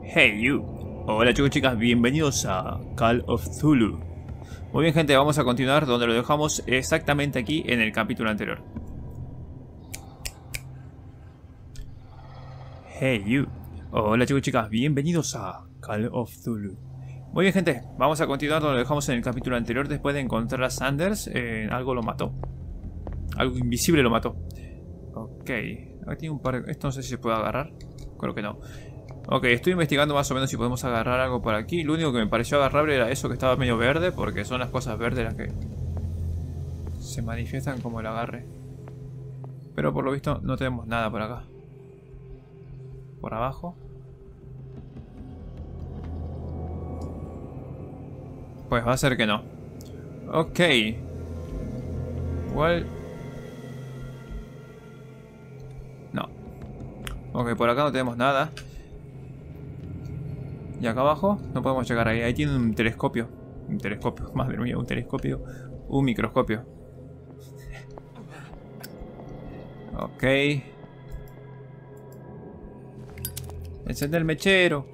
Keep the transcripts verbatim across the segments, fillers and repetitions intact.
Hey you. Hola chicos y chicas, bienvenidos a Call of Cthulhu. Muy bien gente, vamos a continuar donde lo dejamos exactamente aquí en el capítulo anterior. Hey you. Hola chicos y chicas, bienvenidos a Call of Cthulhu. Muy bien gente, vamos a continuar donde lo dejamos en el capítulo anterior. Después de encontrar a Sanders, eh, algo lo mató. Algo invisible lo mató. Ok, aquí tiene un par de... Esto no sé si se puede agarrar. Creo que no. Ok, estoy investigando más o menos si podemos agarrar algo por aquí. Lo único que me pareció agarrable era eso que estaba medio verde, porque son las cosas verdes las que se manifiestan como el agarre. Pero por lo visto no tenemos nada por acá. Por abajo. Pues va a ser que no. Ok. Igual... No. Ok, por acá no tenemos nada. Y acá abajo no podemos llegar ahí. Ahí tiene un telescopio. Un telescopio, madre mía, un telescopio. Un microscopio. Ok. Encender el mechero.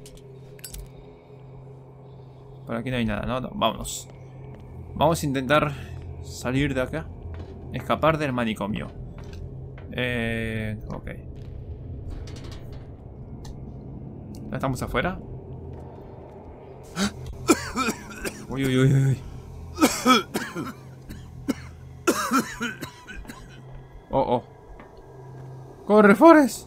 Por aquí no hay nada, ¿no? No, vámonos. Vamos a intentar salir de acá. Escapar del manicomio. Eh... Ok. ¿Ya estamos afuera? Uy, uy, uy, uy. Oh, oh. ¡Corre, Forrest!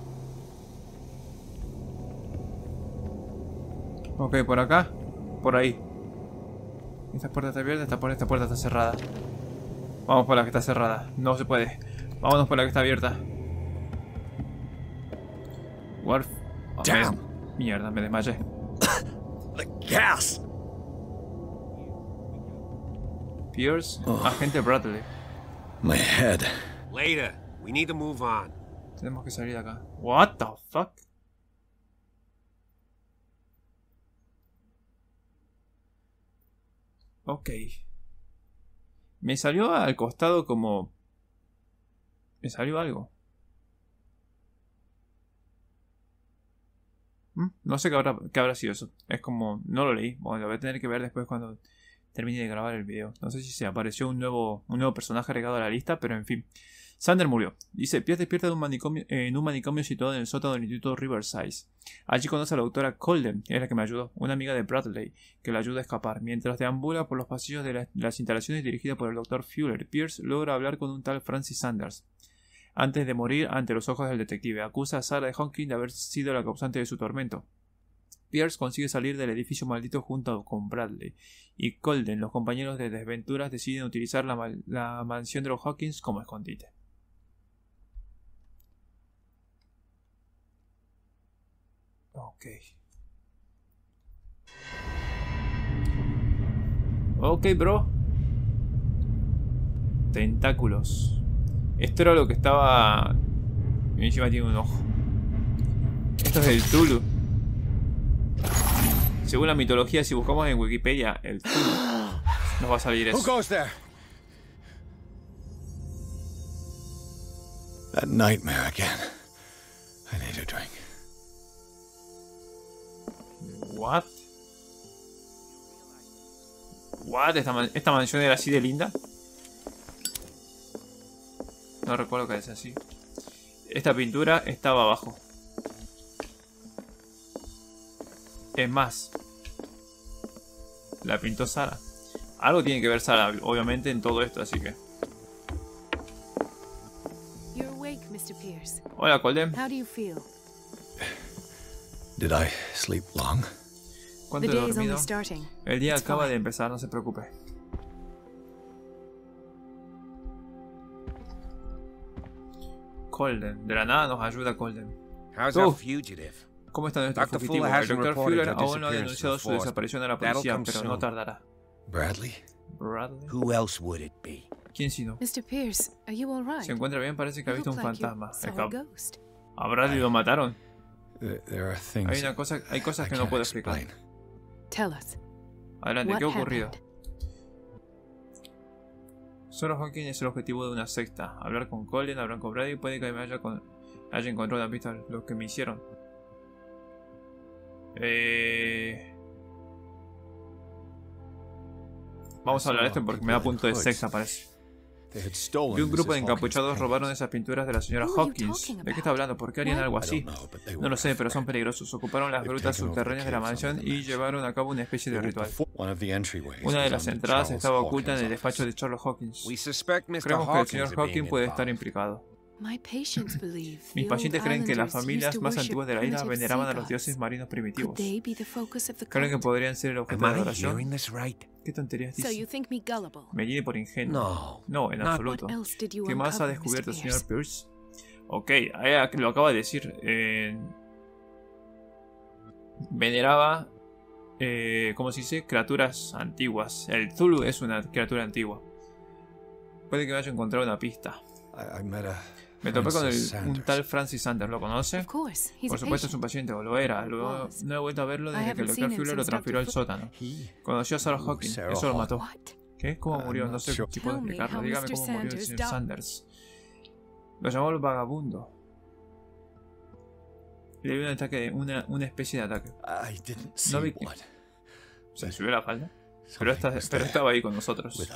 Ok, por acá. Por ahí. Esta puerta está abierta, esta puerta, esta puerta está cerrada. Vamos por la que está cerrada. No se puede. Vámonos por la que está abierta. Warf. Oh, me... Mierda, me desmayé. The gas. Pierce, oh. Agente Bradley. My head. Later. We need to move on. Tenemos que salir de acá. What the fuck? Ok. Me salió al costado como... Me salió algo. ¿Mm? No sé qué habrá, qué habrá sido eso. Es como... No lo leí. Bueno, lo voy a tener que ver después cuando termine de grabar el video. No sé si se apareció un nuevo, un nuevo personaje agregado a la lista, pero en fin. Sander murió. Dice, Pierce despierta de un manicomio, eh, en un manicomio situado en el sótano del Instituto Riverside. Allí conoce a la doctora Colden, es la que me ayudó, una amiga de Bradley, que la ayuda a escapar. Mientras deambula por los pasillos de, la, de las instalaciones dirigidas por el doctor Fuller, Pierce logra hablar con un tal Francis Sanders. Antes de morir ante los ojos del detective, acusa a Sarah de Hawkins de haber sido la causante de su tormento. Pierce consigue salir del edificio maldito junto con Bradley, y Colden, los compañeros de desventuras, deciden utilizar la, la mansión de los Hawkins como escondite. Ok. Ok, bro. Tentáculos. Esto era lo que estaba... Encima tiene un ojo. Esto es el Cthulhu. Según la mitología, si buscamos en Wikipedia el Cthulhu, nos va a salir eso. Who goes there? That nightmare again. I need a drink. What? What? ¿Esta, man ¿Esta mansión era así de linda? No recuerdo que es así. Esta pintura estaba abajo. Es más, la pintó Sarah. Algo tiene que ver Sarah, obviamente, en todo esto, así que... You're awake, mister Pierce. Hola, Colden. How do you feel? Did I sleep long? ¿Cuánto he dormido? El día acaba de empezar, no se preocupe. Colden, de la nada nos ayuda Colden. How's our fugitive? ¿Cómo está nuestro fugitivo? El doctor Fuller aún no ha denunciado su desaparición a la policía, pero no tardará. Bradley? Bradley. Who else would it be? ¿Quién sino? mister Pierce, are you all right? Se encuentra bien, parece que ha visto un fantasma. A ghost. ¿A Bradley lo mataron? There are things hay, una cosa, hay cosas que no puedo explicar. Tell us. Adelante, ¿qué ha ocurrido? Solo Hawkins es el objetivo de una secta. Hablar con Colin, hablar con Bradley, puede que me haya, con, haya encontrado una pista de lo que me hicieron. Eh... Vamos a hablar de esto porque me da punto de sexta, parece. Vi un grupo de encapuchados robaron esas pinturas de la señora Hawkins. ¿De qué está hablando? ¿Por qué harían algo así? No lo sé, pero son peligrosos. Ocuparon las grutas subterráneas de la mansión y llevaron a cabo una especie de ritual. Una de las entradas estaba oculta en el despacho de Charles Hawkins. Creemos que el señor Hawkins puede estar implicado. Mis pacientes creen que las familias más antiguas de la isla veneraban a los dioses marinos primitivos. ¿Creen que podrían ser el objeto de adoración? ¿Qué tonterías dice? Me lleve por ingenuo. No, en absoluto. ¿Qué más ha descubierto el señor Pierce? Ok, lo acaba de decir. Eh, veneraba, eh, ¿cómo se dice? Criaturas antiguas. El Zulu es una criatura antigua. Puede que me haya encontrado una pista. Me topé con el, un tal Francis Sanders. ¿Lo conoce? Por supuesto es un paciente, o lo era. Luego no he vuelto a verlo desde que el doctor Fuller lo transfirió al sótano. Conoció a Sarah Hawkins. Eso lo mató. ¿Qué? ¿Cómo murió? No sé si puedo explicarlo. Dígame cómo murió el señor Sanders. Lo llamó el vagabundo. Le dio un ataque, una, una especie de ataque. No vi que... ¿Se subió la falda? Pero, esta, pero estaba ahí con nosotros.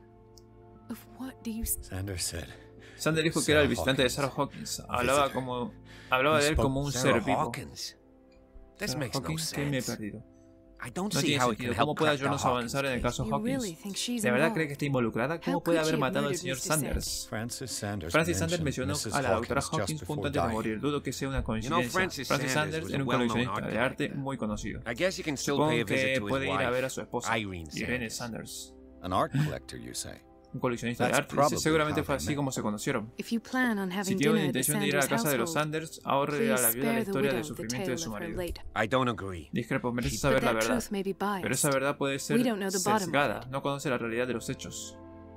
Sanders dijo que era el visitante de Sarah Hawkins. Hablaba como, hablaba de él como un ser vivo. Sarah Hawkins, ¿qué me he perdido? No tiene sentido. ¿Cómo puede ayudarnos a avanzar en el caso Hawkins? ¿De verdad cree que está involucrada? ¿Cómo puede haber matado al señor Sanders? Francis Sanders mencionó a la doctora Hawkins punto antes de morir. Dudo que sea una coincidencia. Francis Sanders era un coleccionista de arte muy conocido. Supongo que puede ir a ver a su esposa, Irene Sanders. Un coleccionista de arte. Dice, seguramente fue así como se conocieron. Si tiene la intención de ir a la casa de los Sanders, ahorre a la viuda la historia del sufrimiento de su marido. Discrepo, merece saber la verdad. Pero esa verdad puede ser sesgada. No conoce la realidad de los hechos.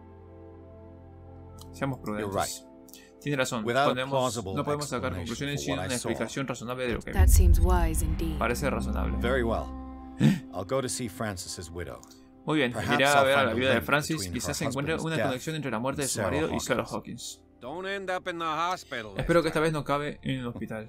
Seamos prudentes. Tiene razón. Podemos, no podemos sacar conclusiones sin una explicación razonable de lo que vi. Parece razonable. Muy bien, iré a ver a la viuda de Francis. Quizás se encuentre una conexión entre la muerte de su marido y Sarah Hawkins. Espero que esta vez no acabe en el hospital.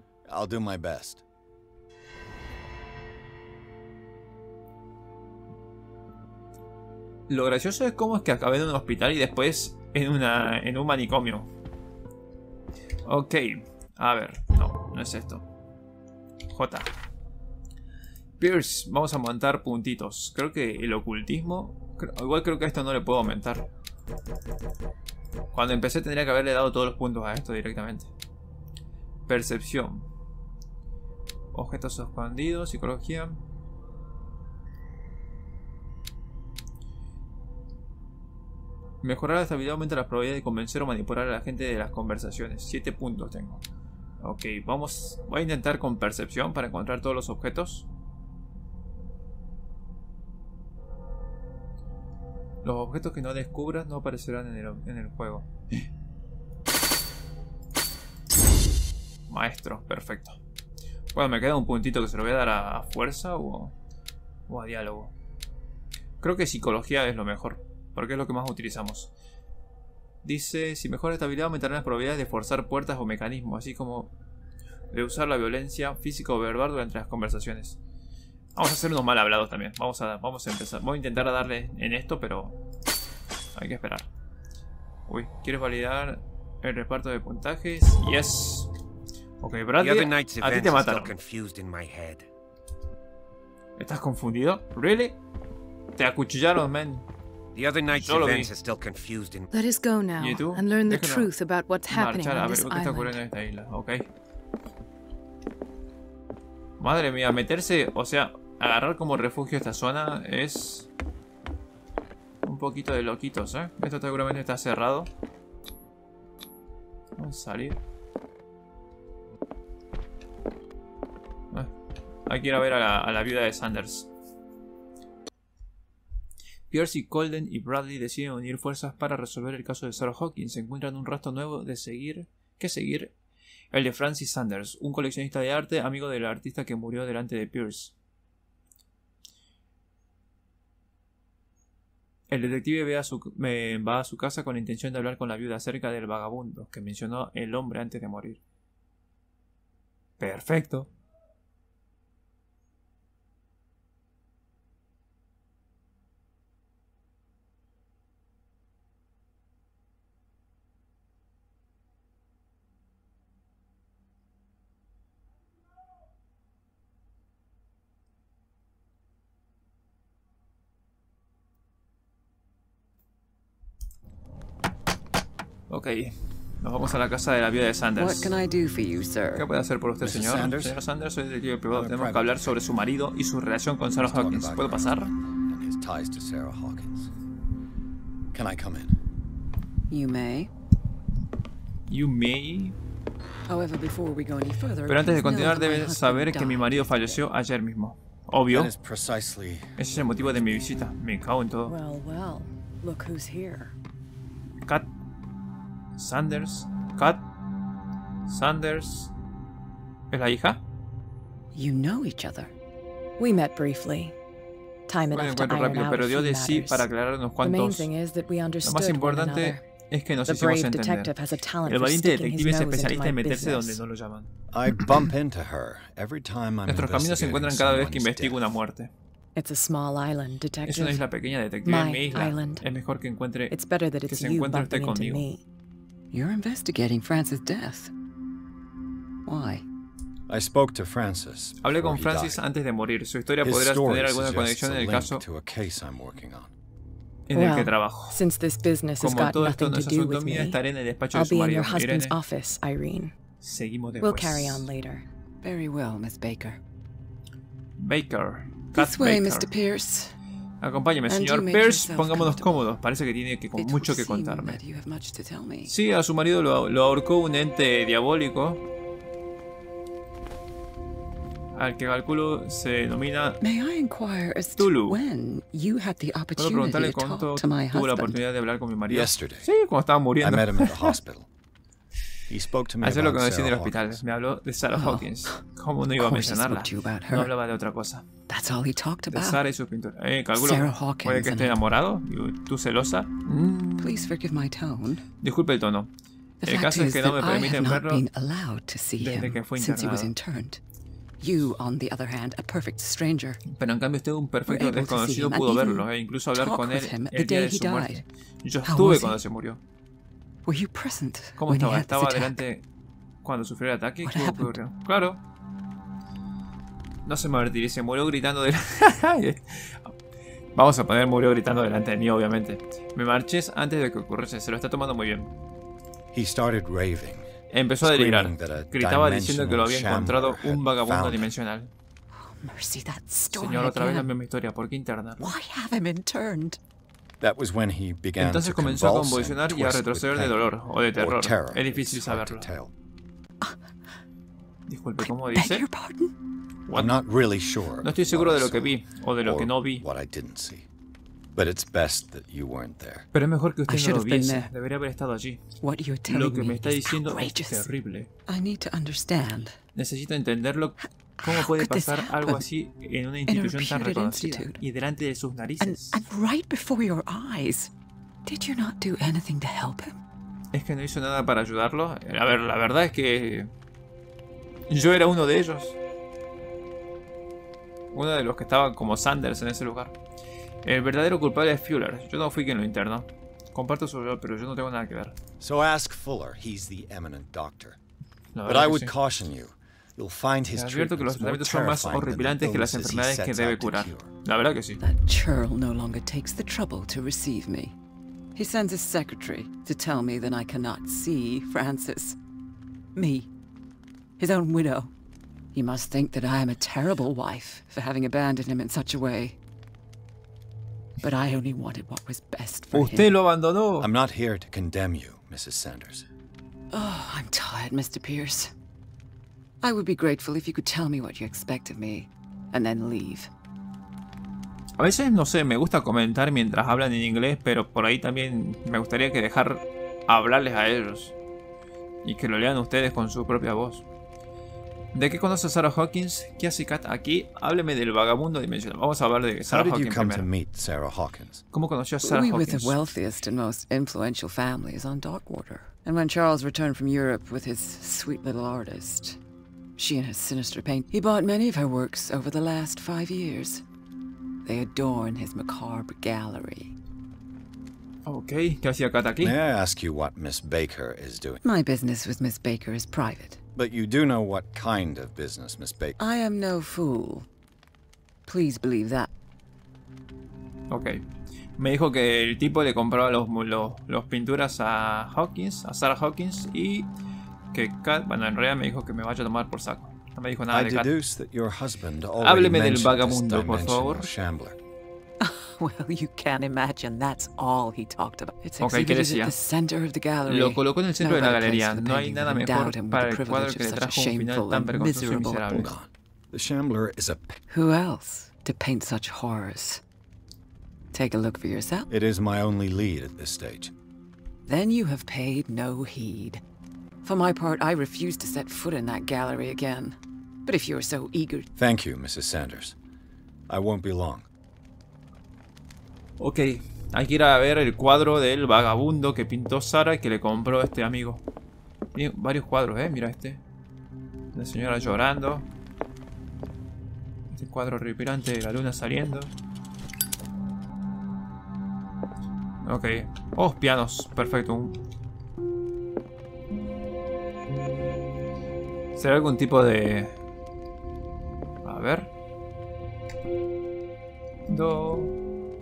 Lo gracioso es cómo es que acabé en un hospital y después en, una, en un manicomio. Ok, a ver, no, no es esto. J. Pierce, vamos a montar puntitos. Creo que el ocultismo... Igual creo que a esto no le puedo aumentar. Cuando empecé tendría que haberle dado todos los puntos a esto directamente. Percepción. Objetos escondidos, psicología. Mejorar la estabilidad aumenta la probabilidad de convencer o manipular a la gente de las conversaciones. siete puntos tengo. Ok, vamos... Voy a intentar con percepción para encontrar todos los objetos. Los objetos que no descubras no aparecerán en el, en el juego. Maestro, perfecto. Bueno, me queda un puntito que se lo voy a dar a, a fuerza o, o a diálogo. Creo que psicología es lo mejor, porque es lo que más utilizamos. Dice, si mejora estabilidad aumentarán las probabilidades de forzar puertas o mecanismos, así como de usar la violencia física o verbal durante las conversaciones. Vamos a hacer unos mal hablados también. Vamos a, vamos a empezar. Voy a intentar darle en esto, pero hay que esperar. Uy, ¿quieres validar el reparto de puntajes? Yes. Ok, Bradley, a ti te mataron. ¿Estás confundido? ¿Really? Te acuchillaron, man. Yo lo vi. Let us go now ¿Y tú? and learn the Déjalo truth about what's happening marchar a on ver this qué está ocurriendo en island. esta isla. Ok. Madre mía, meterse, o sea, agarrar como refugio esta zona es un poquito de loquitos, ¿eh? Esto seguramente está cerrado. Vamos a salir. Ah, hay que ir a ver a la, a la viuda de Sanders. Pierce, Colden y Bradley deciden unir fuerzas para resolver el caso de Sarah Hawkins. Se encuentran un rastro nuevo de seguir, que seguir. El de Francis Sanders, un coleccionista de arte, amigo del artista que murió delante de Pierce. El detective ve a su, eh, va a su casa con la intención de hablar con la viuda acerca del vagabundo que mencionó el hombre antes de morir. Perfecto. Ok. Nos vamos a la casa de la viuda de Sanders. What can I do for you, ¿Qué sir? puede hacer por usted, missus señor? Sanders? Señor Sanders, soy detective privado. I'm a Tenemos que private hablar sobre su marido y su relación con Sarah Talk Hawkins. about ¿Puedo her pasar? and his ties to Sarah Hawkins. Can I come in? You may. You may... However, before we go any further, Pero antes de please know continuar, that my debes husband saber que mi died. marido falleció ayer mismo. Obvio. That is precisely. Ese es el motivo de mi visita. Me cago en todo. Well, well, look who's here. Kat Sanders. Kat Sanders. ¿Es la hija? You know each other. We met briefly. Time Fue un enough to encuentro iron rápido, out pero a dio few de sí matters. para aclarar unos The main cuantos. thing is that we Lo más understood one importante another. es que nos The hicimos brave entender. detective has a talent El for valiente sticking his detective es nose into especialista my en meterse donde business. no lo llaman. I bump into her every time I'm Nuestros caminos se investigating encuentran cada vez que someone's investigo una death. muerte. It's a small island, Es una detective. isla pequeña, detective. En My mi isla. island. Es mejor que encuentre It's better that que it's se you encuentre usted bumping into conmigo. me. You're investigating Francis' death. Why? I spoke to Francis. Hablé before con he Francis died. antes de morir. Su historia His podría story tener alguna suggests conexión a en el link caso to a case I'm working on. en el que Well, trabajo. since this business has Como got todo esto nothing no to es do asunto with mío, me, estaré en el despacho I'll de su be in your marido. husband's Irene, office, Irene. seguimos We'll después. carry on later. Very well, Miss Baker. Baker. Kat This way, Baker. mister Pierce. Acompáñeme, And señor you make Pierce. yourself Pongámonos comfortable. cómodos. Parece que tiene que, con It mucho would que seem contarme. that you have much to tell me. Sí, a su marido lo, lo ahorcó un ente diabólico. Al que calculo se denomina. May I inquire as to Tulu. when you had the ¿Puedo opportunity preguntarle to cuánto talk to my tuvo la husband? oportunidad de hablar con mi marido? Yesterday. Sí, cuando estaba I muriendo. met him at the hospital. He spoke to me Ayer lo about conocí en el Sarah hospital. Hawkins. Me habló de Sarah Oh, Hawkins. ¿Cómo no iba a of course he mencionarla? spoke to you about No her. hablaba de otra cosa. That's all he talked De about. Sarah y sus pinturas. Eh, calculo. Sarah Hawkins ¿Puede que and esté I. enamorado? ¿Y ¿Tú celosa? Mm, Please forgive my tone. disculpe el tono. The El fact caso es is que no me that I have permiten not verlo been allowed to see desde him que fue since he was internado. interned. You, on the other hand, a perfect stranger, Pero en cambio usted, un perfecto Were able to see desconocido, him and pudo even verlo e incluso hablar talk con él with him the el día day de he su muerte. Yo How estuve was he? cuando se murió. were you present ¿Cómo when he estaba? had this ¿Estaba attack? delante cuando sufrió el ataque? What ¿Qué happened? ocurrió? Claro. No se me advertiré, se murió gritando de... Vamos a poner murió gritando delante de mí, obviamente. Me marché antes de que ocurriese, se lo está tomando muy bien. He started raving. Empezó a delirar. Screaming that a Gritaba diciendo que lo había dimensional encontrado shambler un had vagabundo found him. dimensional. Mercy, that story Señor, otra vez la again. misma historia. ¿Por qué internarlo? Why have him interned? That was when he began Entonces to comenzó a convulse convulsionar and y a twist with retroceder de pain. dolor o de Or terror. terror, Es difícil it's hard to saberlo. tell. Disculpe, ¿cómo Beg dice? your pardon? What? I'm not really sure. No estoy seguro what de I lo que saw vi o de lo que or no vi. What I didn't see. But it's best that you weren't there. Pero es mejor que I usted should no lo have been viese. there. Debería haber estado allí. What you're Lo telling que me me está is diciendo es outrageous. terrible. I need to understand. Necesito entenderlo. ¿Cómo How puede could this pasar algo happen así en una a institución tan reputed reconocida institute? y delante de sus And, narices? and right before your eyes. Did you not do anything to help him? ¿Es que no hizo nada para ayudarlo? A ver, la verdad es que yo era uno de ellos. Uno de los que estaban como Sanders en ese lugar. El verdadero culpable es Fuller. Yo no fui quien lo internó. Comparto su rol, pero yo no tengo nada que ver. So ask Fuller. He's the eminent doctor. La But verdad I que would sí. caution you. You'll find his Te advierto que los treatments more tratamientos son más terrifying than the horripilantes que las illnesses he enfermedades que sets debe out to curar. cure. La verdad que sí. That churl no longer takes the trouble to receive me. He sends his secretary to tell me that I cannot see Francis. Me. His own widow. He must think that I am a terrible wife for having abandoned him in such a way. But I only wanted what was best for Usted him. lo abandonó. I'm not here to condemn you, Missus Sanders. Oh, I'm tired, Mister Pierce. I would be grateful if you could tell me what you expect of me, and then leave. A veces, no sé, me gusta comentar mientras hablan en inglés, pero por ahí también me gustaría que dejar hablarles a ellos. Y que lo lean ustedes con su propia voz. ¿De qué conoce a Sarah Hawkins? ¿Qué hace Kat aquí? Hábleme del vagabundo dimensional. Vamos a hablar de How Sarah did you Hawkins come to primero. meet Sarah Hawkins? ¿Cómo conoció a Sarah We were the Hawkins? wealthiest and most influential families on Darkwater. And when Charles returned from Europe with his sweet little artist, she and his sinister paint, he bought many of her works over the last five years. They adorn his macabre gallery. Ok, ¿qué hacía Kat aquí? May I ask you what Miss Baker is doing? My business with Miss Baker is private. But you do know what kind of business Miss Baker... I am no fool. Please believe that. Ok. Me dijo que el tipo le compraba los, los, los pinturas a Hawkins, a Sarah Hawkins, y que Kat, bueno, en realidad me dijo que me vaya a tomar por saco. No me dijo nada de Kat. Hábleme del vagabundo, por favor. Well, you can't imagine that's all he talked about. It's Okay, ¿qué exhibited decía? at the center of the gallery. Lo colocó en el centro No de la better place galería. for the No hay painting nada than mejor endowed him with para the el cuadro privilege que le of such a trajo un final shameful tan and vergonzoso y miserable- miserable. Hold on. The Shambler is a... Who else to paint such horrors? Take a look for yourself. It is my only lead at this stage. Then you have paid no heed. For my part, I refuse to set foot in that gallery again. But if you're so eager... Thank you, Missus Sanders. I won't be long. Ok, hay que ir a ver el cuadro del vagabundo que pintó Sara y que le compró este amigo. Tiene varios cuadros, eh, mira este. La señora llorando. Este cuadro horripilante de la luna saliendo. Ok. Oh, pianos, perfecto. ¿Será algún tipo de... A ver. Do...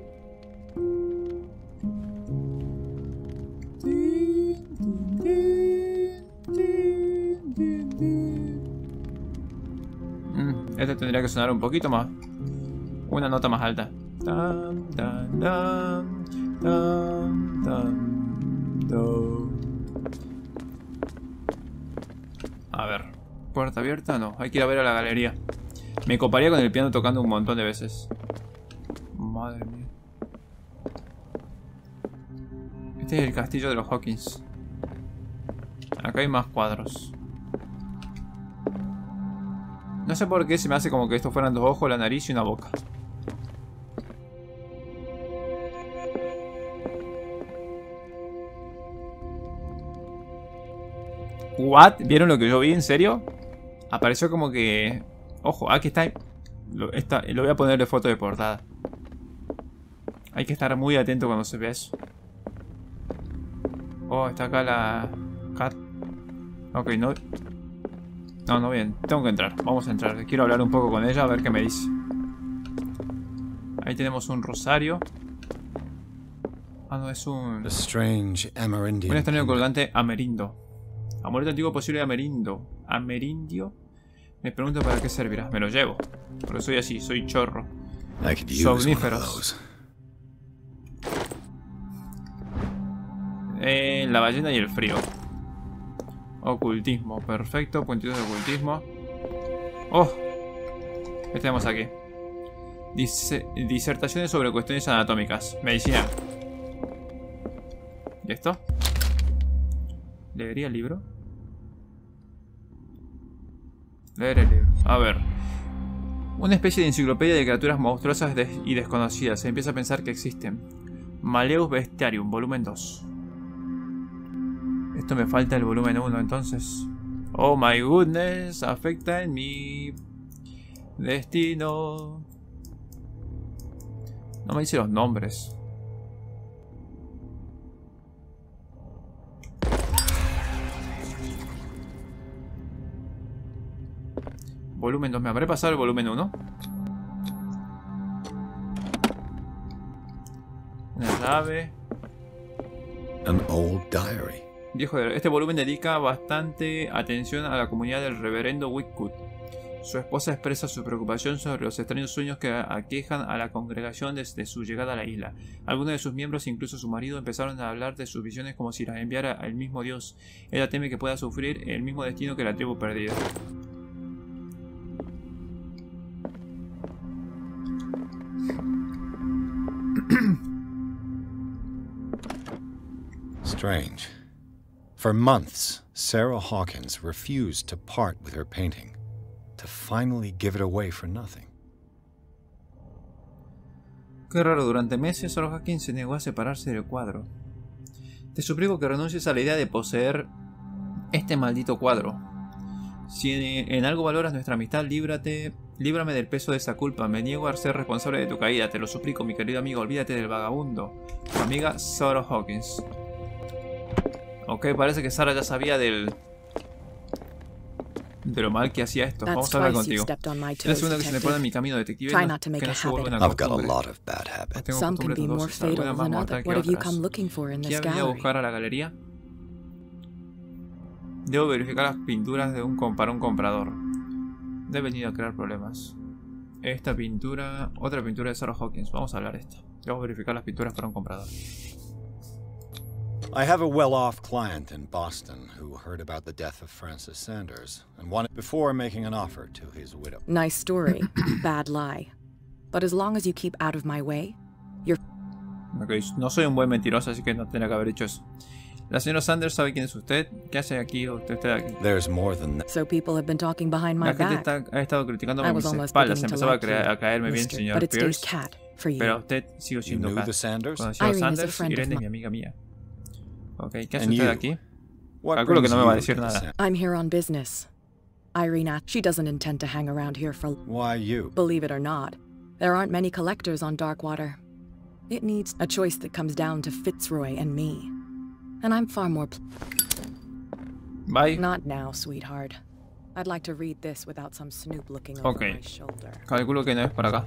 Mm, este tendría que sonar un poquito más. Una nota más alta. Tan, tan, tan, tan, tan, do. A ver. ¿Puerta abierta? No. Hay que ir a ver a la galería. Me coparía con el piano tocando un montón de veces. Madre mía. Este es el castillo de los Hawkins. Acá hay más cuadros. No sé por qué se me hace como que estos fueran dos ojos, la nariz y una boca. ¿What? ¿Vieron lo que yo vi? ¿En serio? Apareció como que... Ojo, aquí está... Lo, esta, lo voy a poner de foto de portada. Hay que estar muy atento cuando se vea eso. Oh, está acá la... Cat. Ok, no... No, no, bien. Tengo que entrar. Vamos a entrar. Quiero hablar un poco con ella a ver qué me dice. Ahí tenemos un rosario. Ah, no, es un... The strange Amerindian... Un extraño colgante amerindo. Amuleto antiguo posible amerindo. ¿Amerindio? Me pregunto para qué servirá. Me lo llevo. Porque soy así, soy chorro. I could use one of Somníferos. those. Eh, la ballena y el frío. Ocultismo, perfecto. Puntitos de ocultismo. Oh, ¿qué tenemos aquí? Dice, disertaciones sobre cuestiones anatómicas. Medicina. ¿Y esto? ¿Leería el libro? Leer el libro. A ver. Una especie de enciclopedia de criaturas monstruosas des y desconocidas. Se empieza a pensar que existen. Maleus Bestiarium, volumen dos. Esto me falta el volumen uno, entonces. Oh my goodness, afecta en mi destino. No me dice los nombres. Volumen dos, ¿me habré pasado el volumen uno? Una llave. An old diary. Viejo, este volumen dedica bastante atención a la comunidad del reverendo Whitcourt. Su esposa expresa su preocupación sobre los extraños sueños que aquejan a la congregación desde su llegada a la isla. Algunos de sus miembros, incluso su marido, empezaron a hablar de sus visiones como si las enviara el mismo Dios. Ella teme que pueda sufrir el mismo destino que la tribu perdida. Strange. For months, Sarah Hawkins refused to part with her painting, to finally give it away for nothing. Qué raro, durante meses Sarah Hawkins se negó a separarse del cuadro. Te suplico que renuncies a la idea de poseer este maldito cuadro. Si en, en algo valoras nuestra amistad, líbrate, líbrame del peso de esa culpa. Me niego a ser responsable de tu caída. Te lo suplico, mi querido amigo. Olvídate del vagabundo. Tu amiga Sarah Hawkins. Ok, parece que Sarah ya sabía del... de lo mal que hacía esto. That's Vamos a hablar twice you've contigo. stepped on my Es la toes, segunda vez que se me pone en mi detective. camino, detective. Try no- not to make que no a se vuelva habit. una I've got a costumbre. lot of bad Pues habits. tengo Some can costumbres be more dudosas, algunas fatal más than mortales others. que What have you otras. come looking for in ¿Qué this ha venido a gallery? buscar a la galería? Debo verificar las pinturas de un com- para un comprador. He venido a crear problemas. Esta pintura... Otra pintura de Sarah Hawkins. Vamos a hablar de esto. Debo verificar las pinturas para un comprador. I have a well-off client in Boston who heard about the death of Francis Sanders and wanted before making an offer to his widow. Nice story. Bad lie. But as long as you keep out of my way, you're... Okay, no soy un buen mentiroso, así que no tendría que haber hecho eso. La señora Sanders sabe quién es usted. ¿Qué hace aquí? Usted está aquí. There's more than that. So people have been talking behind my La gente back. está, ha estado criticándome I a was mis almost espaldas. beginning to Empezaba a, like crea- you, a caerme bien, mister, señor but it stays Pierce. cat for you. Pero a usted sigo You siendo knew cat. the Sanders? Conocí a Irene is a Sanders. friend of Irene es mine. mi amiga mía. Ok, ¿qué hace And usted you? aquí? What Calculo que brings no me va a you decir to the nada. Sanders? I'm here on business. Irene, she doesn't intend to hang around here for... Why you? Believe it or not, there aren't many collectors on Darkwater. It needs a choice that comes down to Fitzroy and me. And I'm far more... Pl- Bye. Not now, sweetheart. I'd like to read this without some snoop looking over Okay. my shoulder. Calculo que no es por acá.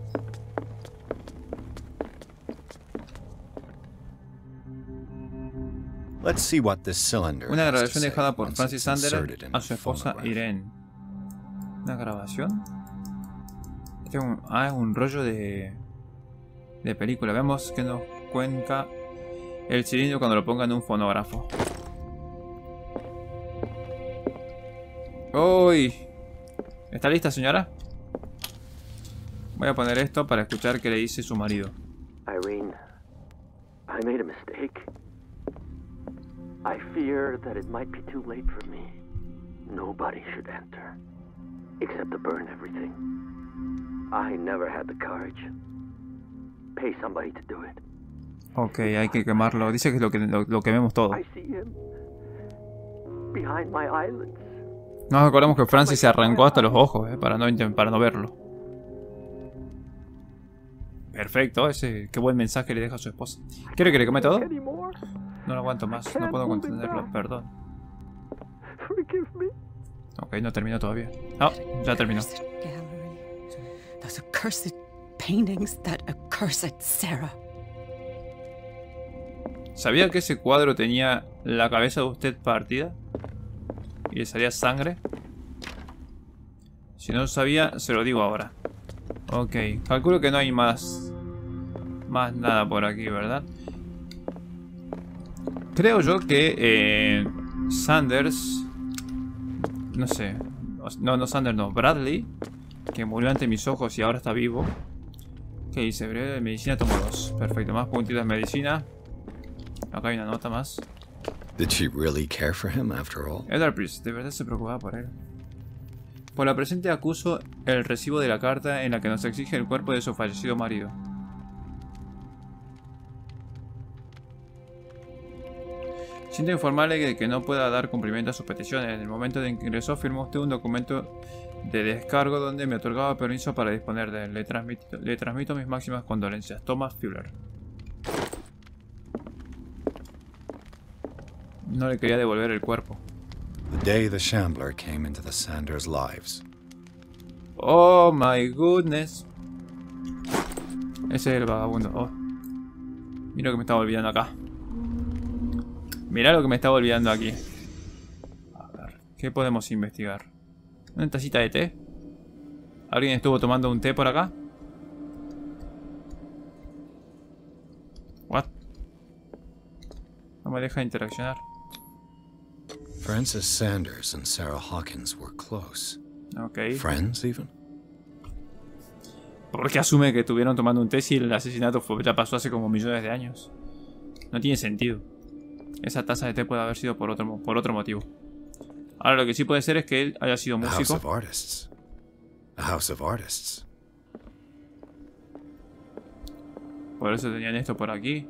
Let's see what this cylinder Una has to grabación say dejada por once Francis it's Sanders inserted in a the su esposa phonograph. Irene. ¿Una grabación? Este es un, ah, es un rollo de, de película. Veamos que nos cuenta el cilindro cuando lo ponga en un fonógrafo. ¡Uy! ¿Está lista, señora? Voy a poner esto para escuchar qué le dice su marido. Irene, I made a mistake. I fear that it might be too late for me. Nobody should enter, except to burn everything. I never had the courage. Pay somebody to do it. Ok, hay que quemarlo. Dice que es lo que lo, lo quememos todo. I see him behind my eyelids. Nos acordamos que Francis se arrancó hasta los ojos, eh, para, no, intent- para no verlo. Perfecto, ese qué buen mensaje le deja a su esposa. ¿Quiere que le queme todo? Anymore. No lo aguanto más, no puedo contenerlo, perdón. Forgive me. Ok, no terminó todavía. Ah, ya terminó. Accursed gallery. Those accursed paintings, that accursed Sarah. ¿Sabía que ese cuadro tenía la cabeza de usted partida? ¿Y le salía sangre? Si no lo sabía, se lo digo ahora. Ok, calculo que no hay más... Más nada por aquí, ¿verdad? Creo yo que... Eh, Sanders... No sé... No, no Sanders, no. Bradley, que murió ante mis ojos y ahora está vivo. ¿Qué dice? Breve de medicina, tomo dos. Perfecto, más puntitos de medicina. Acá hay una nota más. Did she really care for him after all? Edward Priest, de verdad se preocupaba por él. Por la presente acuso el recibo de la carta en la que nos exige el cuerpo de su fallecido marido. Siento informarle de que no pueda dar cumplimiento a sus peticiones. En el momento en que ingresó firmó usted un documento de descargo donde me otorgaba permiso para disponer de él. Le transmito, le transmito mis máximas condolencias. Thomas Fuller. No le quería devolver el cuerpo. The day the Shambler came into the Sanders' lives. Oh my goodness. Ese es el vagabundo. Oh. Mira lo que me estaba olvidando acá. Mira lo que me estaba olvidando aquí. A ver, ¿qué podemos investigar? ¿Una tacita de té? ¿Alguien estuvo tomando un té por acá? What? No me deja interaccionar. Francis Sanders and Sarah Hawkins were close. Ok. Friends, even? ¿Por qué asume que estuvieron tomando un té si el asesinato fue, ya pasó hace como millones de años? No tiene sentido. Esa taza de té puede haber sido por otro, por otro motivo. Ahora lo que sí puede ser es que él haya sido A house músico. of artists. A house of artists. Por eso tenían esto por aquí.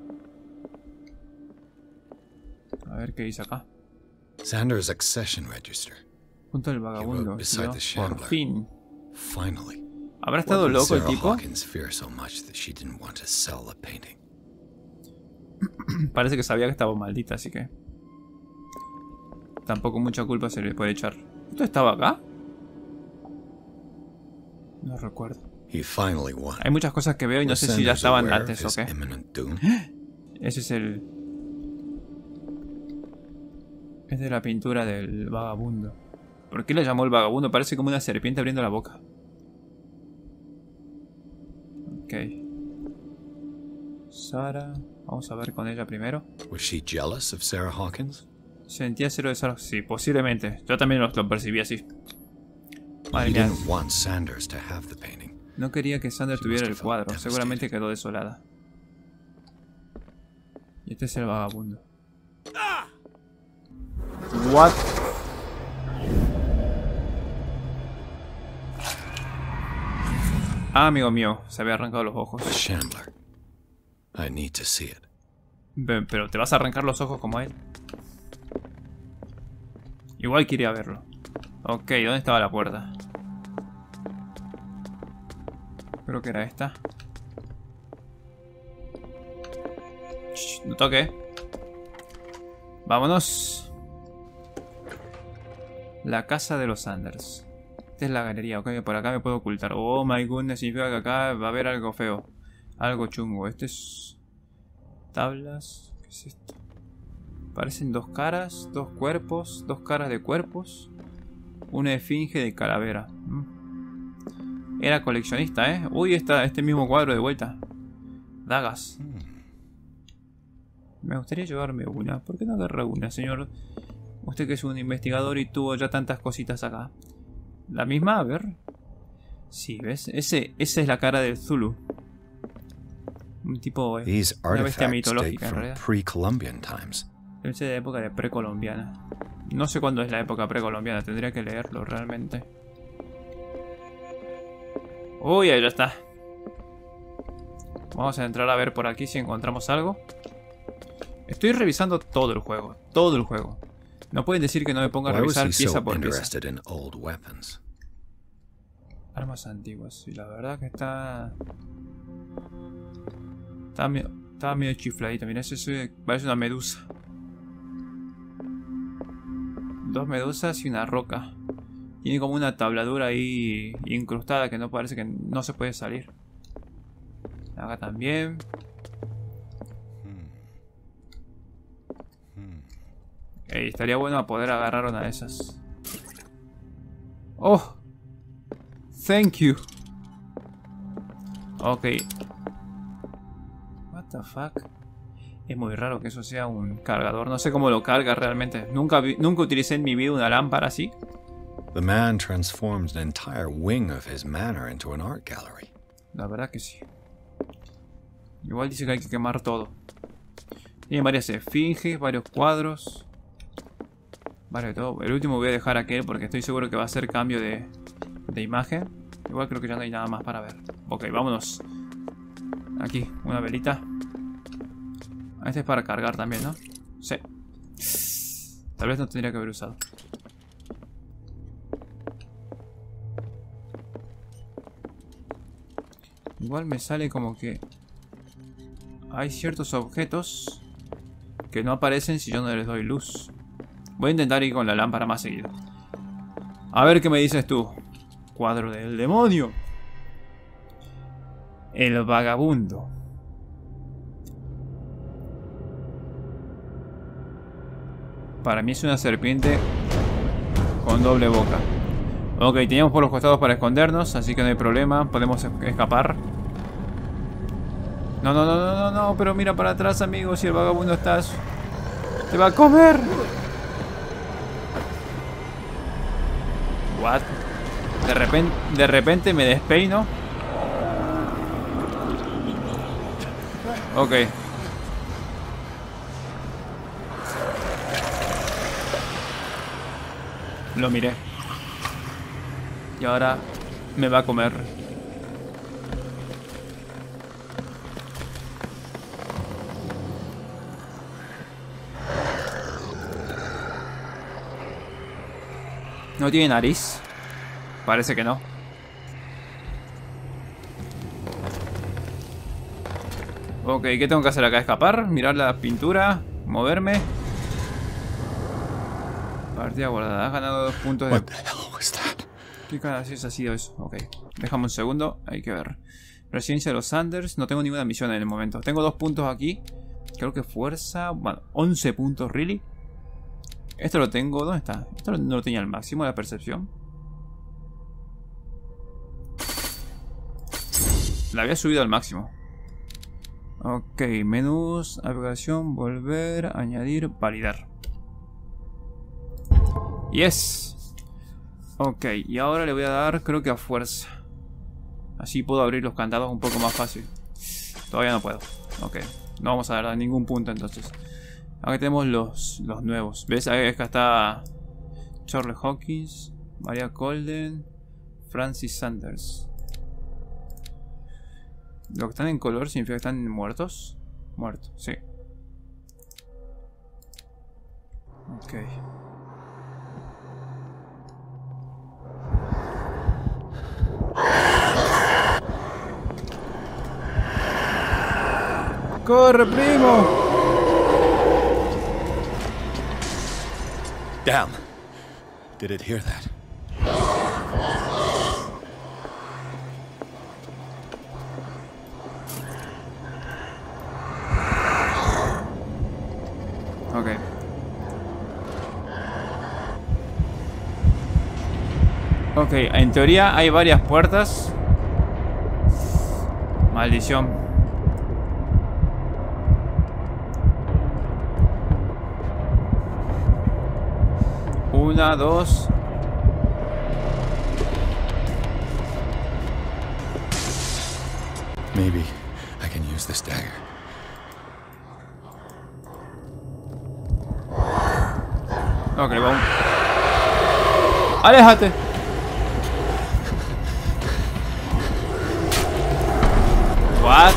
A ver qué dice acá. Sanders' accession register. Junto al vagabundo. beside the escribió, por Shambler. fin. Finally. ¿Habrá What estado did loco el Sarah tipo? Hawkins fear so much that she didn't want to sell the painting? Parece que sabía que estaba maldita, así que... Tampoco mucha culpa se le puede echar. ¿Esto estaba acá? No recuerdo. He finally won. Hay muchas cosas que veo y no Were sé si ya Sanders estaban aware of antes o his qué. imminent doom? Ese es el... Es de la pintura del vagabundo. ¿Por qué le llamó el vagabundo? Parece como una serpiente abriendo la boca. Ok. Sarah... Vamos a ver con ella primero. Was she jealous of Sarah Hawkins? Sentía cero de Sarah... Sí, posiblemente. Yo también lo, lo percibí así. Madre He mía. didn't want Sanders to have the painting. No quería que Sanders tuviera el cuadro. Seguramente quedó desolada. Y este es el vagabundo. What? Ah, amigo mío, se había arrancado los ojos. A Chandler. I need to see it. Pe- Pero te vas a arrancar los ojos como él. Igual quería verlo. Ok, ¿dónde estaba la puerta? Creo que era esta. Shh, no toque. Vámonos. La casa de los Sanders. Esta es la galería, ok, por acá me puedo ocultar. Oh my goodness, significa que acá va a haber algo feo. Algo chungo. Este es... Tablas. ¿Qué es esto? Parecen dos caras, dos cuerpos, dos caras de cuerpos. Una esfinge de calavera. Mm. Era coleccionista, ¿eh? Uy, está este mismo cuadro de vuelta. Dagas. Me gustaría llevarme una. ¿Por qué no agarra una, señor? Usted que es un investigador y tuvo ya tantas cositas acá. ¿La misma? A ver. Sí, ¿ves? Ese, esa es la cara del Zulu. Un tipo... eh, These una bestia artifacts date mitológica, en from realidad. pre-Columbian times. Debe ser de época de precolombiana. No sé cuándo es la época precolombiana. Tendría que leerlo realmente. Uy, ahí ya está. Vamos a entrar a ver por aquí si encontramos algo. Estoy revisando todo el juego. Todo el juego. No pueden decir que no me ponga a Why was revisar he pieza so por pieza. interested in old weapons? Armas antiguas. Y la verdad que está... Está medio, está medio chifladito. Mirá, eso es- parece una medusa. Dos medusas y una roca. Tiene como una tabladura ahí incrustada que no parece que no se puede salir. Acá también. Ey, estaría bueno poder agarrar una de esas. Oh. Thank you. Ok. What the fuck. Es muy raro que eso sea un cargador. No sé cómo lo carga realmente. Nunca, vi- nunca utilicé en mi vida una lámpara así. The man transformed an entire wing of his manor into an art gallery. La verdad que sí. Igual dice que hay que quemar todo. Tiene varias esfinges, varios cuadros. Varios de todo. El último voy a dejar aquel porque estoy seguro que va a ser cambio de, de imagen. Igual creo que ya no hay nada más para ver. Ok, vámonos. Aquí, una velita. Este es para cargar también, ¿no? Sí. Tal vez no tendría que haber usado. Igual me sale como que hay ciertos objetos que no aparecen si yo no les doy luz. Voy a intentar ir con la lámpara más seguido. A ver qué me dices tú. Cuadro del demonio. El vagabundo. Para mí es una serpiente con doble boca. Ok, teníamos por los costados para escondernos, así que no hay problema. Podemos escapar. No, no, no, no, no, no, pero mira para atrás, amigo. Si el vagabundo está... ¡Te va a comer! What? De repente, de repente me despeino. Ok. Lo miré. Y ahora me va a comer. ¿No tiene nariz? Parece que no. Ok, ¿qué tengo que hacer acá? ¿Escapar? ¿Mirar la pintura? ¿Moverme? Partida guardada. Has ganado dos puntos de... What the hell was that? ¿Qué carajo ha sido eso? Ok. Dejamos un segundo. Hay que ver. Residencia de los Sanders. No tengo ninguna misión en el momento. Tengo dos puntos aquí. Creo que fuerza... Bueno, once puntos, ¿really? Esto lo tengo... ¿Dónde está? Esto no lo tenía al máximo de la percepción. La había subido al máximo. Ok, menús, navegación, volver, añadir, validar. Yes. Ok, y ahora le voy a dar, creo que a fuerza. Así puedo abrir los candados un poco más fácil. Todavía no puedo. Ok, no vamos a dar ningún punto entonces. Aquí tenemos los, los nuevos. ¿Ves? Acá está Charles Hawkins, Maria Colden, Francis Sanders. Lo que están en color significa que están muertos. Muertos, sí. Ok. ¡Corre, primo! Damn. Did it hear that? Ok. Ok, en teoría hay varias puertas. Maldición. Una, dos. Maybe I can use this dagger. Ok, vamos. ¡Aléjate! What?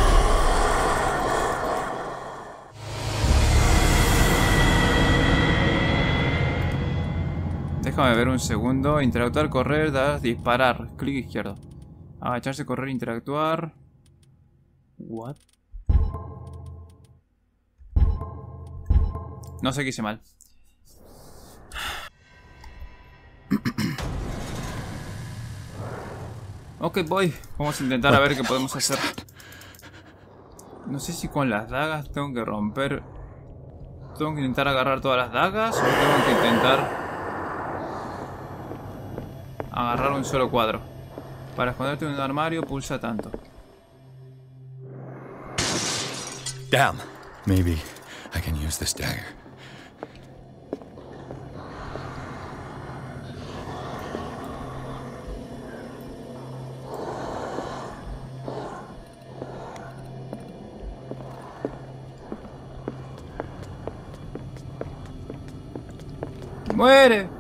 Déjame ver un segundo. Interactuar, correr, dar, disparar. Clic izquierdo. Agacharse, correr, interactuar. What? No sé qué hice mal. Ok, voy. Vamos a intentar a ver qué podemos hacer. No sé si con las dagas tengo que romper. ¿Tengo que intentar agarrar todas las dagas? ¿O tengo que intentar agarrar un solo cuadro? Para esconderte en un armario pulsa tanto. Damn. Maybe I can use this dagger. ¡Muere!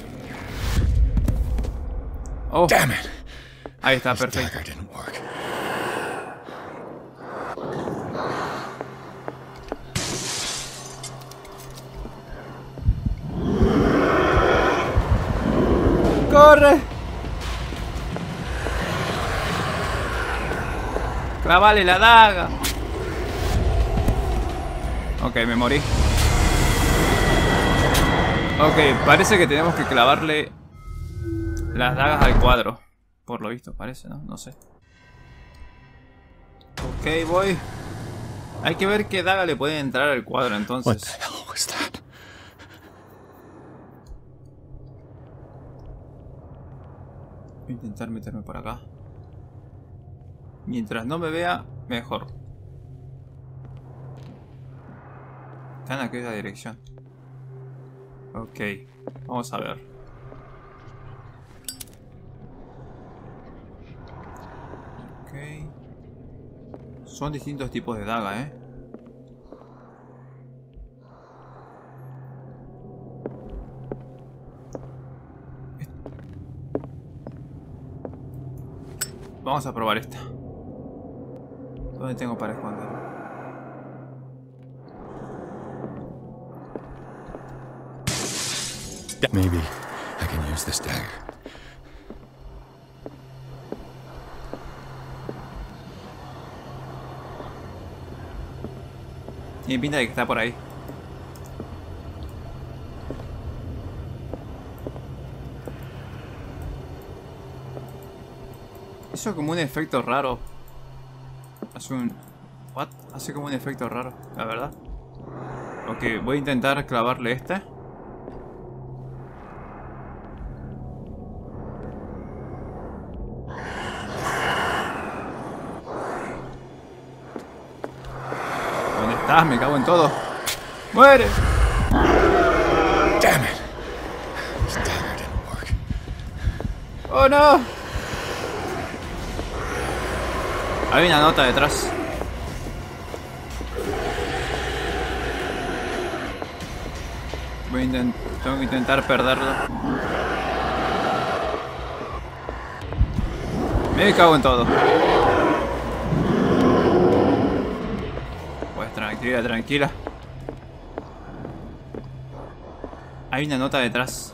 Oh, Damn it. ahí está, This perfecto. dagger didn't work. ¡Corre! ¡Clavale la daga! Ok, me morí. Ok, parece que tenemos que clavarle las dagas al cuadro. Por lo visto, parece, ¿no? No sé. Ok, voy. Hay que ver qué daga le puede entrar al cuadro, What the entonces. hell was that? Voy a intentar meterme por acá. Mientras no me vea, mejor. Está en aquella dirección. Ok, vamos a ver. Ok. Son distintos tipos de daga, ¿eh? Vamos a probar esta. ¿Dónde tengo para esconder? Maybe I can use this dagger. Tiene pinta de que está por ahí. Hizo como un efecto raro. Hace un... ¿What? Hace como un efecto raro, la verdad. Ok, voy a intentar clavarle este. ¿Dónde estás? Me cago en todo. ¡Muere! Damn it! This dagger didn't work. ¡Oh no! Hay una nota detrás. Voy a intent- tengo que intentar perderlo. Me cago en todo. Pues tranquila, tranquila. Hay una nota detrás.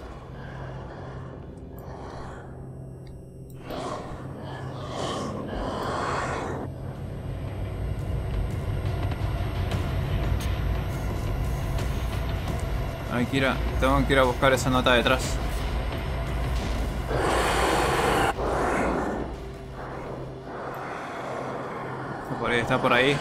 Hay que ir a, tengo que ir a buscar esa nota detrás. Está por ahí, está por ahí.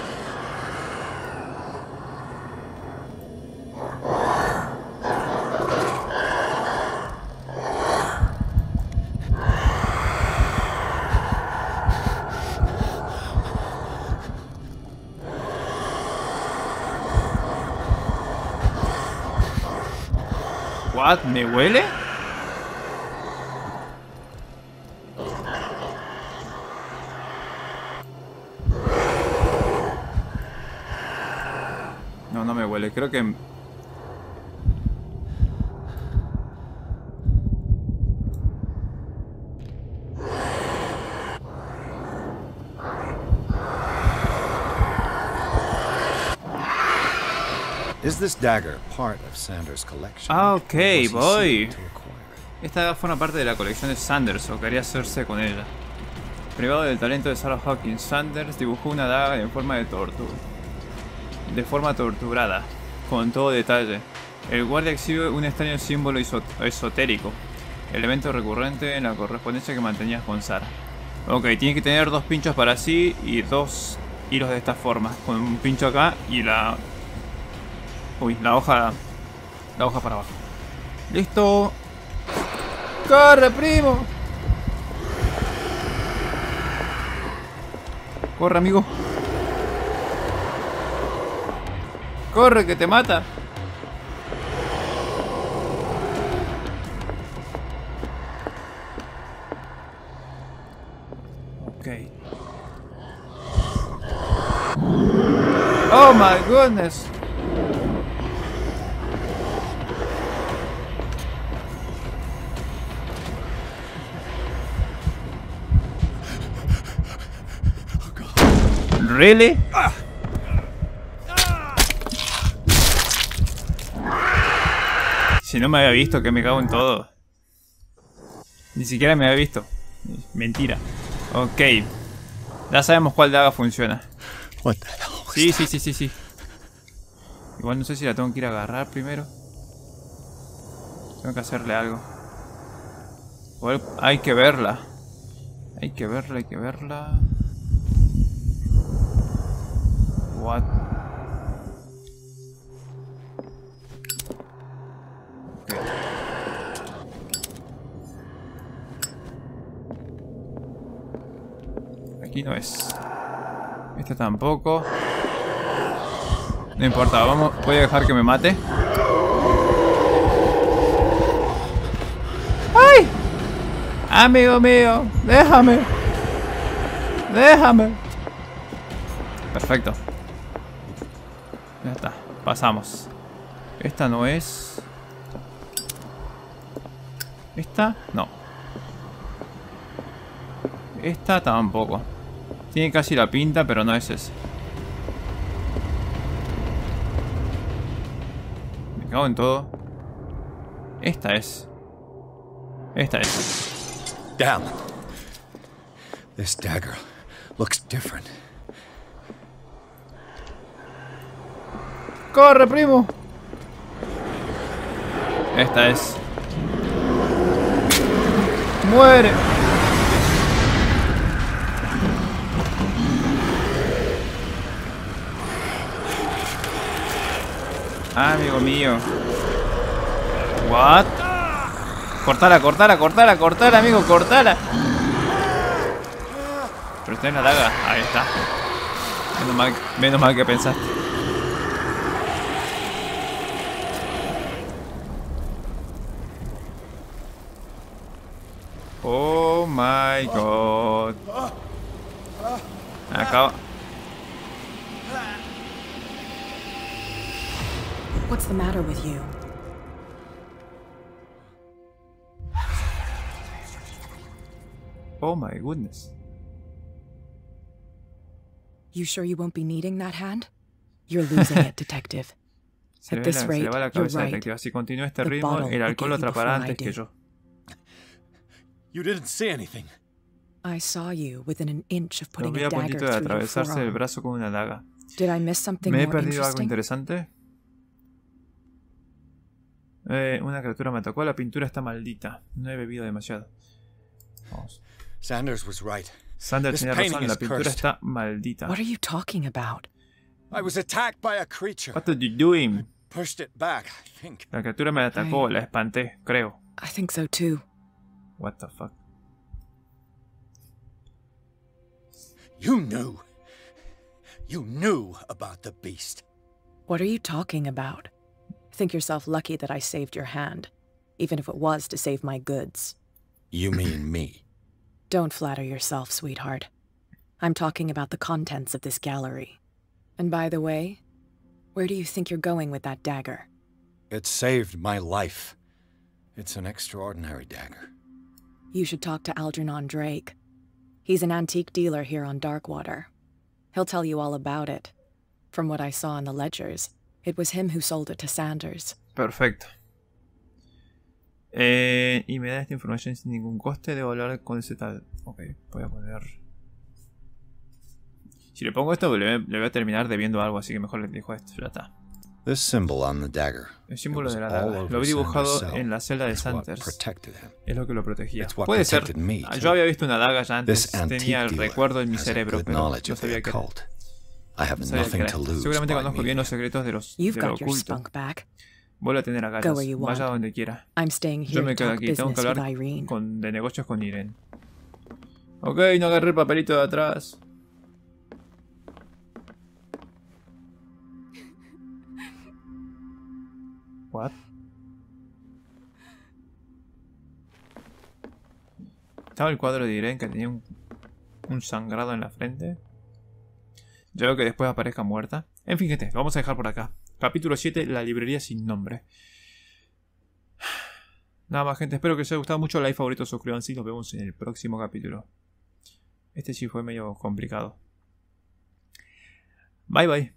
What? ¿Me huele? No, no me huele. Creo que... Is this dagger part of Sanders' collection? Ah, or ok, was he voy. seeking to acquire it? Esta forma parte de la colección de Sanders, o quería hacerse con ella. Privado del talento de Sarah Hawkins, Sanders dibujó una daga en forma de tortura. De forma torturada, con todo detalle. El guardia exhibe un extraño símbolo esot- esotérico, elemento recurrente en la correspondencia que mantenías con Sarah. Ok, tiene que tener dos pinchos para sí y dos hilos de esta forma, con un pincho acá y la... Uy, la hoja... La hoja para abajo. ¡Listo! ¡Corre, primo! ¡Corre, amigo! ¡Corre, que te mata! Ok. ¡Oh, my goodness! ¿Really? Si no me había visto, que me cago en todo. Ni siquiera me había visto. Mentira. Ok. Ya sabemos cuál daga funciona. What the hell was Sí, that? sí, sí, sí, sí. Igual no sé si la tengo que ir a agarrar primero. Tengo que hacerle algo. Igual hay que verla. Hay que verla, hay que verla. What? Okay. Aquí no es. Este tampoco. No importa, vamos, voy a dejar que me mate. ¡Ay! Amigo mío, déjame. Déjame. Perfecto. Ya está, pasamos. Esta no es. Esta, no. Esta tampoco. Tiene casi la pinta, pero no es ese. Me cago en todo. Esta es. Esta es. Damn. This dagger looks different. ¡Corre, primo! Esta es. ¡Muere! Ah, amigo mío. What? Cortala, cortala, cortala, cortala, amigo, cortala. Pero está en la daga. Ahí está. Menos mal, menos mal que pensaste. Oh my god. Acaba. What's the matter with you? Oh my goodness. You sure you won't be needing that hand? You're losing it, detective. Se le, At ve this la, se le rate, va la you're cabeza right. detectiva. Si continúa este The ritmo, bottle el will alcohol lo get you atrapará before I antes que do. yo. You didn't see anything. I saw you within an inch of Lo putting vi a a dagger puntito de through your atravesarse el forearm. brazo con una daga. Did I miss something ¿Me he more perdido algo interesting? interesante? Eh, una criatura me atacó. La pintura está maldita. No he bebido demasiado. Vamos. Sanders was right. Sander This tiene painting razón. La is pintura cursed. está maldita. What are you talking about? I was attacked by a creature. What are you doing? Pushed it back, I think. La criatura me atacó. Ay. La espanté, creo. I think so too. What the fuck. You knew. You knew about the beast. What are you talking about? Think yourself lucky that I saved your hand, even if it was to save my goods. You mean me? Don't flatter yourself, sweetheart. I'm talking about the contents of this gallery. And by the way, where do you think you're going with that dagger? It saved my life. It's an extraordinary dagger. You should talk to Algernon Drake. He's an antique dealer here on Darkwater. He'll tell you all about it. From what I saw in the ledgers, it was him who sold it to Sanders. Perfecto. Eh, y me da esta información sin ningún coste. Debo hablar con ese tal. Ok, voy a poner. Si le pongo esto, le, le voy a terminar debiendo algo, así que mejor le dejo esto. Ya está. This symbol on the dagger. El símbolo It de la was all daga. over Lo vi dibujado Sanders' cell. en la celda de It's what Sanders. protected him. Es lo que lo protegía. It's what Puede ser. protected me, Ah, too. Yo había visto una daga ya antes. This antique Tenía el dealer recuerdo en mi has a cerebro, good pero knowledge no of the sabía que era. occult. I have No sabía que nothing era. to lose Seguramente by conozco bien meeting los him. secretos de los You've de lo got your oculto. spunk back. Vuelve a tener Go agallas. where you Vaya want. donde quiera. I'm staying here Yo to me quedo talk aquí. Tengo que business with hablar Irene. con, de negocios con Irene. Ok, no agarré el papelito de atrás. What? Estaba el cuadro de Irene que tenía un, un sangrado en la frente. Yo veo que después aparezca muerta. En fin, gente, lo vamos a dejar por acá. Capítulo siete, la librería sin nombre. Nada más, gente, espero que os haya gustado mucho. Like, favorito, suscríbanse y nos vemos en el próximo capítulo. Este sí fue medio complicado. Bye bye.